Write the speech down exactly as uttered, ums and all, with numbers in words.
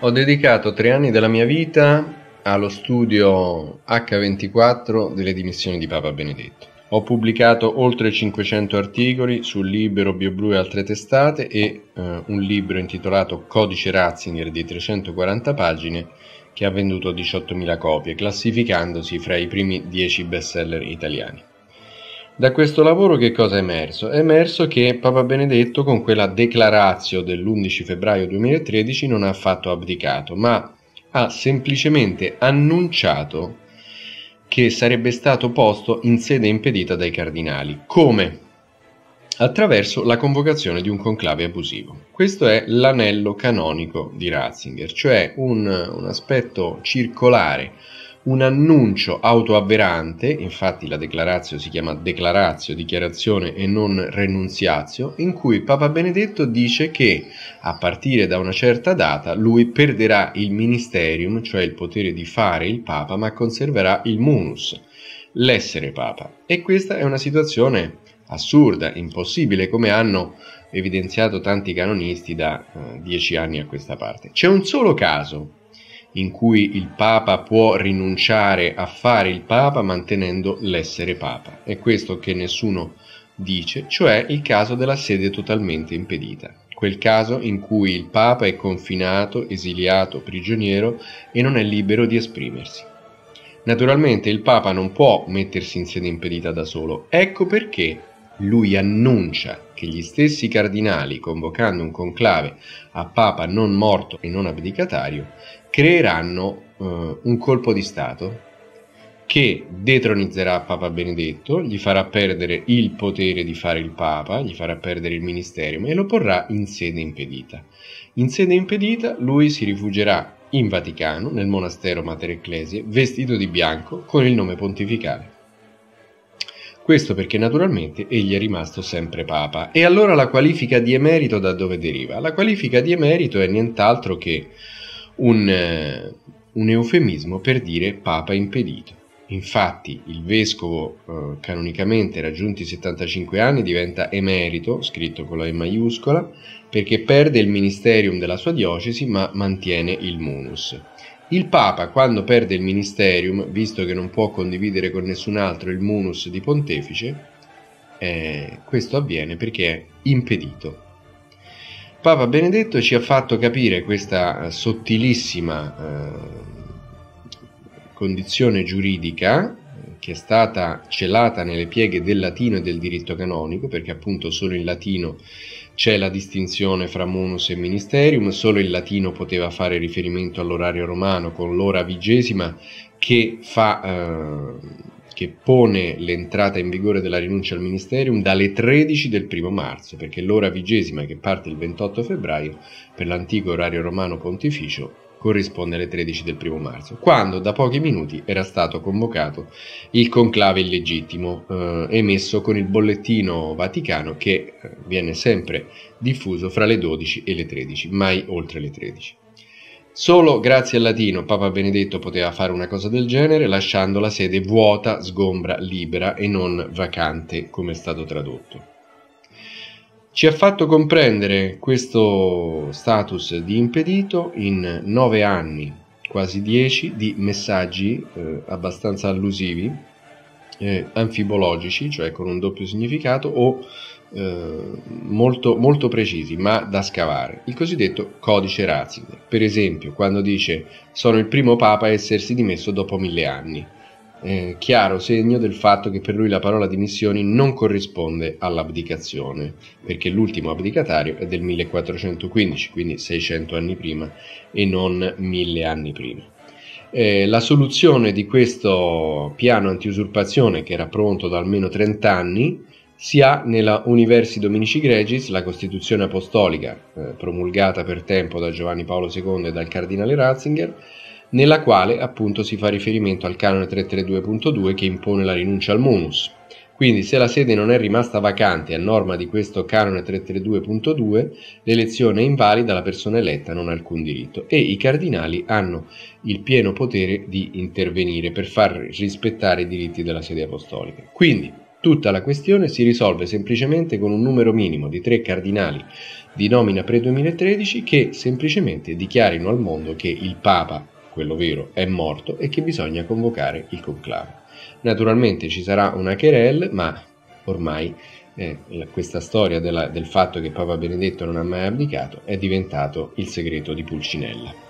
Ho dedicato tre anni della mia vita allo studio acca ventiquattro delle dimissioni di Papa Benedetto. Ho pubblicato oltre cinquecento articoli su Libero, BioBlue e altre testate e eh, un libro intitolato Codice Ratzinger di trecentoquaranta pagine che ha venduto diciottomila copie, classificandosi fra i primi dieci bestseller italiani. Da questo lavoro che cosa è emerso? È emerso che Papa Benedetto con quella declaratio dell'undici febbraio duemilatredici non ha affatto abdicato, ma ha semplicemente annunciato che sarebbe stato posto in sede impedita dai cardinali. Come? Attraverso la convocazione di un conclave abusivo. Questo è l'anello canonico di Ratzinger, cioè un, un aspetto circolare, un annuncio autoavverante, infatti la declaratio si chiama declaratio, dichiarazione e non renunziatio, in cui Papa Benedetto dice che a partire da una certa data lui perderà il ministerium, cioè il potere di fare il Papa, ma conserverà il munus, l'essere Papa. E questa è una situazione assurda, impossibile, come hanno evidenziato tanti canonisti da eh, dieci anni a questa parte. C'è un solo caso in cui il Papa può rinunciare a fare il Papa mantenendo l'essere Papa. È questo che nessuno dice, cioè il caso della sede totalmente impedita. Quel caso in cui il Papa è confinato, esiliato, prigioniero e non è libero di esprimersi. Naturalmente il Papa non può mettersi in sede impedita da solo. Ecco perché lui annuncia che gli stessi cardinali, convocando un conclave a Papa non morto e non abdicatario, creeranno uh, un colpo di Stato che detronizzerà Papa Benedetto, gli farà perdere il potere di fare il Papa, gli farà perdere il ministerium e lo porrà in sede impedita. In sede impedita lui si rifugierà in Vaticano, nel monastero Mater Ecclesiae, vestito di bianco con il nome pontificale. Questo perché naturalmente egli è rimasto sempre Papa. E allora la qualifica di emerito da dove deriva? La qualifica di emerito è nient'altro che un, eh, un eufemismo per dire Papa impedito. Infatti il vescovo eh, canonicamente raggiunti i settantacinque anni diventa emerito, scritto con la E maiuscola, perché perde il ministerium della sua diocesi ma mantiene il munus. Il Papa, quando perde il ministerium, visto che non può condividere con nessun altro il munus di pontefice, eh, questo avviene perché è impedito. Papa Benedetto ci ha fatto capire questa sottilissima eh, condizione giuridica che è stata celata nelle pieghe del latino e del diritto canonico, perché appunto solo in latino c'è la distinzione fra munus e ministerium, solo il latino poteva fare riferimento all'orario romano con l'ora vigesima che, fa, eh, che pone l'entrata in vigore della rinuncia al ministerium dalle tredici del primo marzo, perché l'ora vigesima che parte il ventotto febbraio per l'antico orario romano pontificio corrisponde alle tredici del primo marzo, quando da pochi minuti era stato convocato il conclave illegittimo eh, emesso con il bollettino vaticano che eh, viene sempre diffuso fra le dodici e le tredici, mai oltre le tredici. Solo grazie al latino Papa Benedetto poteva fare una cosa del genere, lasciando la sede vuota, sgombra, libera e non vacante, come è stato tradotto. Ci ha fatto comprendere questo status di impedito in nove anni, quasi dieci, di messaggi eh, abbastanza allusivi, eh, anfibologici, cioè con un doppio significato, o eh, molto, molto precisi, ma da scavare. Il cosiddetto codice Ratzinger. Per esempio, quando dice «sono il primo papa a essersi dimesso dopo mille anni». Eh, chiaro segno del fatto che per lui la parola dimissioni non corrisponde all'abdicazione, perché l'ultimo abdicatario è del millequattrocentoquindici, quindi seicento anni prima e non mille anni prima. Eh, la soluzione di questo piano antiusurpazione, che era pronto da almeno trenta anni, si ha nella Universi Dominici Gregis, la Costituzione Apostolica eh, promulgata per tempo da Giovanni Paolo secondo e dal cardinale Ratzinger, nella quale appunto si fa riferimento al canone trecentotrentadue punto due che impone la rinuncia al munus. Quindi se la sede non è rimasta vacante a norma di questo canone trecentotrentadue punto due, l'elezione è invalida, la persona eletta non ha alcun diritto e i cardinali hanno il pieno potere di intervenire per far rispettare i diritti della sede apostolica. Quindi Tutta la questione si risolve semplicemente con un numero minimo di tre cardinali di nomina pre-duemilatredici che semplicemente dichiarino al mondo che il Papa, quello vero, è morto e che bisogna convocare il conclave. Naturalmente ci sarà una querelle, ma ormai eh, questa storia della, del fatto che Papa Benedetto non ha mai abdicato è diventato il segreto di Pulcinella.